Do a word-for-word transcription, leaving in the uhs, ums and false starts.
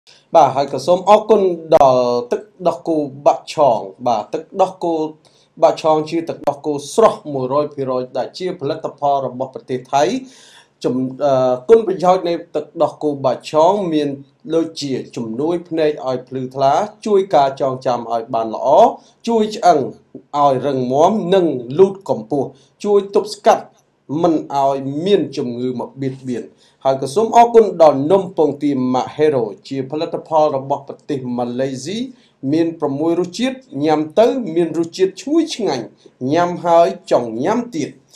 បាទហើយក៏សូមអរគុណដល់ទឹកដោះគោបាក់ឆងបាទទឹកដោះគោបាក់ឆងជាទឹកដោះគោស្រស់one hundred percentដែលជាផលិតផលរបស់ប្រទេសថៃជំគុណប្រយោជន៍នៃទឹកដោះគោបាក់ឆងមានដូចជាជំនួយភ្នែកឲ្យភ្លឺថ្លាជួយការចងចាំឲ្យបានល្អជួយឆ្អឹងឲ្យរឹងមាំនិងលូតកម្ពស់ជួយទប់ស្កាត់មិនឲ្យមានជំងឺមកបៀតបៀនហើយក៏សូមអរគុណដល់នំពងទា Mahero ជាផលិតផលរបស់ប្រទេសម៉ាឡេស៊ីមានsixរសជាតិញ៉ាំទៅមានរសជាតិឈ្ងុយឆ្ងាញ់ញ៉ាំហើយចង់ញ៉ាំទៀត